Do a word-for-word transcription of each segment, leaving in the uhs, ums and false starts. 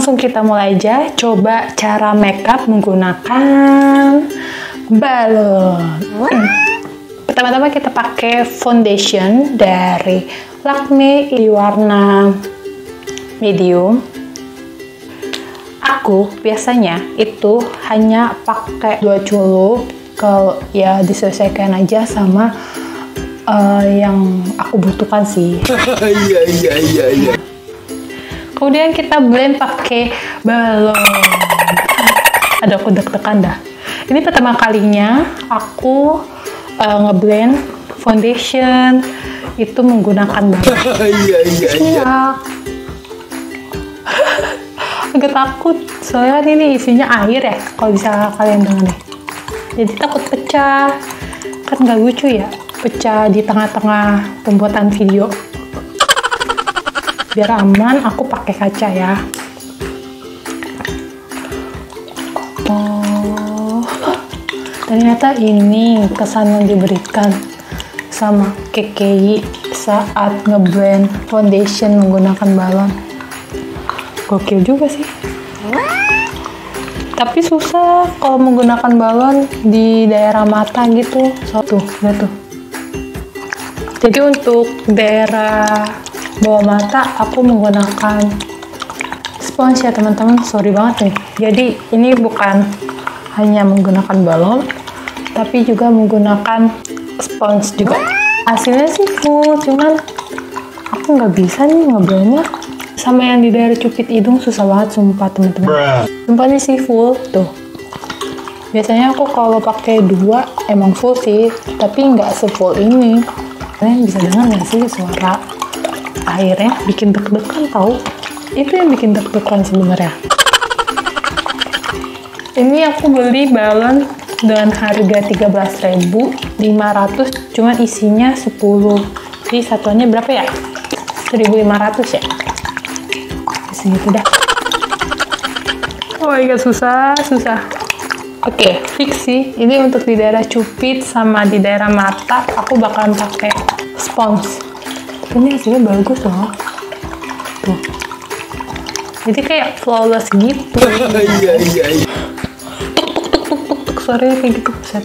langsung kita mulai aja coba cara makeup menggunakan balon. Pertama-tama kita pakai foundation dari Lakme di warna medium. Aku biasanya itu hanya pakai dua culup, kalau ya disesuaikan aja sama uh, yang aku butuhkan sih. Iya iya iya iya. Kemudian kita blend pakai balon. Ada aku deg-degan dah. Ini pertama kalinya aku uh, ngeblend foundation itu menggunakan balon. Iya iya iya. Agak takut soalnya ini isinya air ya, kalau bisa kalian dengar deh. Jadi takut pecah, kan nggak lucu ya pecah di tengah-tengah pembuatan video. Biar aman aku pakai kaca ya. Oh, ternyata ini kesan yang diberikan sama K K I saat ngeblend foundation menggunakan balon. Gokil juga sih. Tapi susah kalau menggunakan balon di daerah mata gitu. Satu, lihat tuh. Jadi untuk daerah bawah mata aku menggunakan spons ya teman-teman. Sorry banget nih. Jadi ini bukan hanya menggunakan balon, tapi juga menggunakan spons juga. Hasilnya sih full, cuman aku nggak bisa nih ngeblendnya. Sama yang di daerah cupit hidung susah banget sumpah teman-teman. Sumpah nih sih full tuh. Biasanya aku kalau pakai dua emang full sih, tapi nggak sefull ini. Kalian bisa dengar nggak sih suara airnya? Bikin deg-degan tau. Itu yang bikin deg-degan sebenarnya. Ini aku beli balon dengan harga tiga belas ribu lima ratus, cuman isinya sepuluh. Jadi satuannya berapa ya? seribu lima ratus ya? Segitu dah. Oh my god, susah, susah. Oke, okay, fix sih. Ini untuk di daerah cupid sama di daerah mata, aku bakalan pakai spons. Ini hasilnya bagus loh. Tuh. Jadi kayak flawless gitu. Iya, iya, iya. Tuk, tuk, tuk, tuk, tuk, tuk. Suaranya kayak gitu. Set.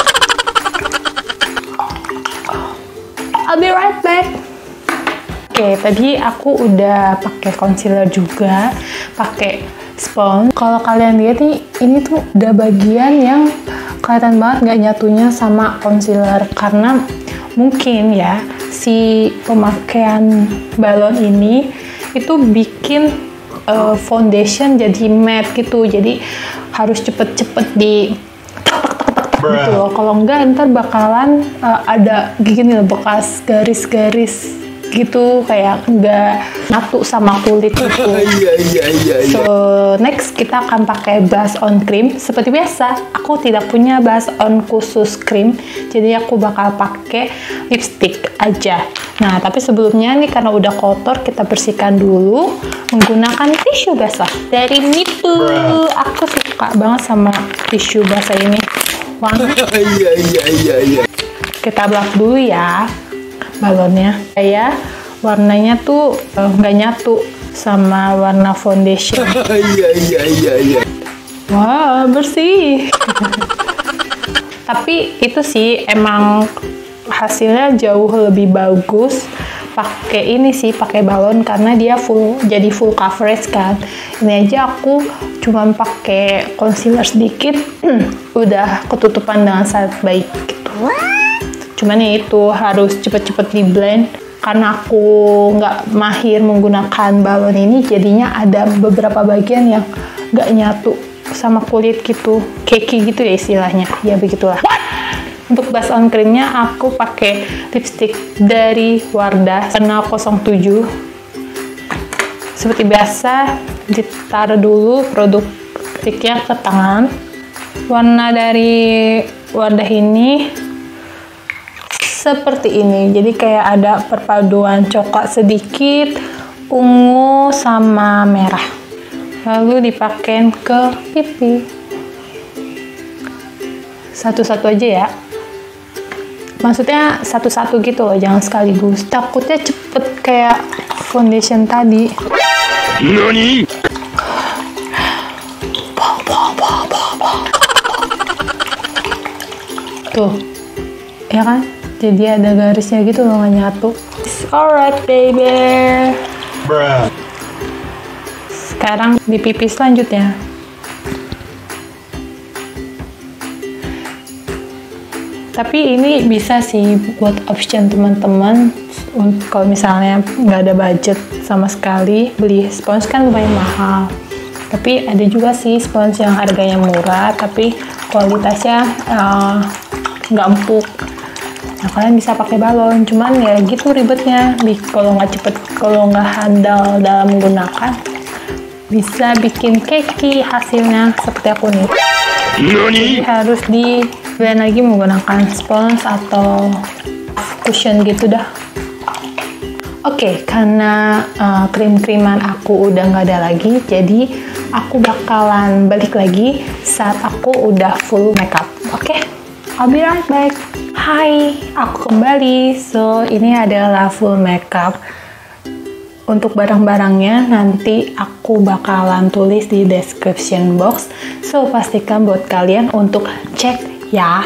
I'll be right back. Oke, okay, tadi aku udah pakai concealer juga, pakai spons. Kalau kalian lihat nih, ini tuh udah bagian yang kelihatan banget nggak nyatunya sama concealer, karena mungkin ya si pemakaian balon ini itu bikin uh, foundation jadi matte gitu, jadi harus cepet-cepet di gitu loh. Kalau enggak ntar bakalan uh, ada gini loh, bekas garis-garis gitu, kayak nggak nyatu sama kulit gitu. Iya, iya, iya, iya. So next kita akan pakai blush on cream. Seperti biasa aku tidak punya blush on khusus cream, jadi aku bakal pakai lipstick aja. Nah tapi sebelumnya nih, karena udah kotor, kita bersihkan dulu menggunakan tisu basah dari Mitu. Aku suka banget sama tisu basah ini, wangi. Iya iya iya iya. Kita blak dulu ya balonnya. Kayak warnanya tuh nggak uh, nyatu sama warna foundation. Iya iya iya iya. Wah, bersih. Tapi itu sih emang hasilnya jauh lebih bagus pakai ini sih, pakai balon, karena dia full, jadi full coverage kan. Ini aja aku cuma pakai concealer sedikit udah ketutupan dengan sangat baik gitu. Cuman ya itu harus cepet-cepet di blend, karena aku nggak mahir menggunakan balon ini, jadinya ada beberapa bagian yang nggak nyatu sama kulit gitu, keki gitu ya istilahnya, ya begitulah. Untuk blush on creamnya aku pakai lipstick dari Wardah warna nol tujuh. Seperti biasa ditaruh dulu produk lipsticknya ke tangan. Warna dari Wardah ini seperti ini, jadi kayak ada perpaduan coklat sedikit, ungu sama merah, lalu dipakai ke pipi satu-satu aja ya, maksudnya satu-satu gitu loh, jangan sekaligus, takutnya cepet kayak foundation tadi. Nani? Tuh, ya kan? Jadi ada garisnya gitu loh, nggak nyatu. Alright baby. Bruh. Sekarang di pipi selanjutnya. Tapi ini bisa sih buat option teman-teman kalau misalnya nggak ada budget sama sekali, beli spons kan lumayan mahal. Tapi ada juga sih spons yang harganya murah tapi kualitasnya uh, nggak empuk. Nah, kalian bisa pakai balon, cuman ya gitu ribetnya. Kalau nggak cepet, kalau nggak handal dalam menggunakan, bisa bikin keki hasilnya seperti aku nih. Jadi harus di blend lagi menggunakan spons atau cushion gitu dah. Oke, okay, karena uh, krim-kriman aku udah nggak ada lagi, jadi aku bakalan balik lagi saat aku udah full makeup. Oke, okay? I'll be right back. Hai, aku kembali. So, ini adalah full makeup. Untuk barang-barangnya nanti aku bakalan tulis di description box. So, pastikan buat kalian untuk cek ya.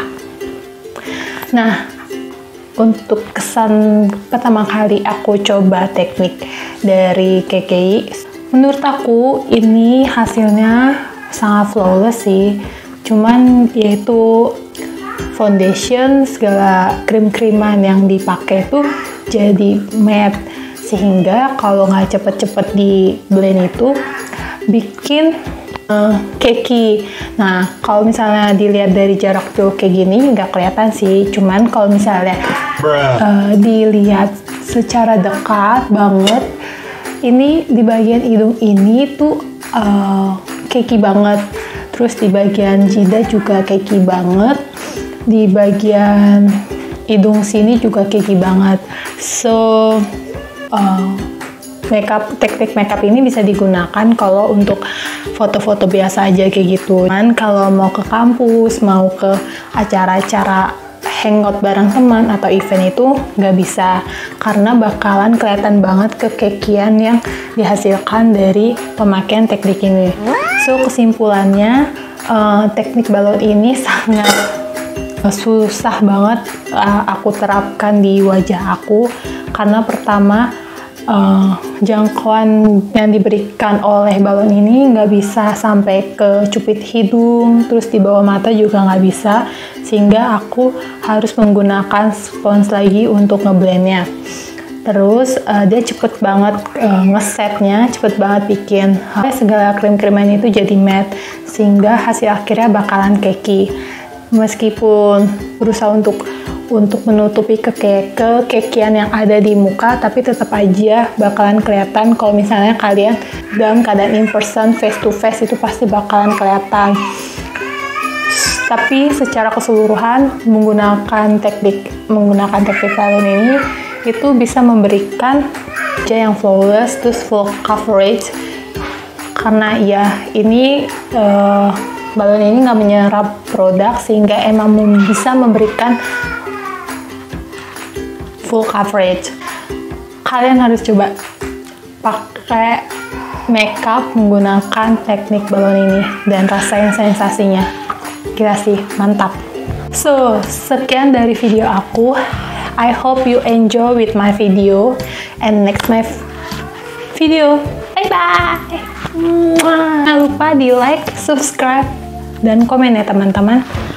Nah, untuk kesan pertama kali aku coba teknik dari K K I, menurut aku ini hasilnya sangat flawless sih. Cuman yaitu foundation, segala krim-kriman yang dipakai tuh jadi matte, sehingga kalau nggak cepet-cepet di blend itu bikin uh, keki. Nah, kalau misalnya dilihat dari jarak jauh kayak gini nggak kelihatan sih, cuman kalau misalnya uh, dilihat secara dekat banget, ini di bagian hidung ini tuh uh, keki banget. Terus di bagian jidat juga keki banget, di bagian hidung sini juga keki banget. So uh, makeup, teknik makeup ini bisa digunakan kalau untuk foto-foto biasa aja kayak gitu. Dan kalau mau ke kampus, mau ke acara-acara hangout bareng teman atau event itu nggak bisa, karena bakalan kelihatan banget kekekian yang dihasilkan dari pemakaian teknik ini. So kesimpulannya, uh, teknik balon ini sangat uh, susah banget uh, aku terapkan di wajah aku, karena pertama Uh, jangkauan yang diberikan oleh balon ini nggak bisa sampai ke cupit hidung, terus di bawah mata juga nggak bisa, sehingga aku harus menggunakan spons lagi untuk ngeblendnya. Terus uh, dia cepet banget uh, ngesetnya, cepet banget bikin uh, segala krim-kriman itu jadi matte, sehingga hasil akhirnya bakalan keki. Meskipun berusaha untuk untuk menutupi keke kekekian yang ada di muka, tapi tetap aja bakalan kelihatan. Kalau misalnya kalian dalam keadaan in person, face to face, itu pasti bakalan kelihatan. Tapi secara keseluruhan menggunakan teknik menggunakan teknik balon ini itu bisa memberikan wajah yang flawless, terus full coverage. Karena ya ini uh, balon ini nggak menyerap produk, sehingga emang bisa memberikan full coverage. Kalian harus coba pakai makeup menggunakan teknik balon ini dan rasain sensasinya. Gila sih, mantap. So, sekian dari video aku. I hope you enjoy with my video and next my video. Bye bye. Jangan lupa di like, subscribe, dan komen ya teman-teman.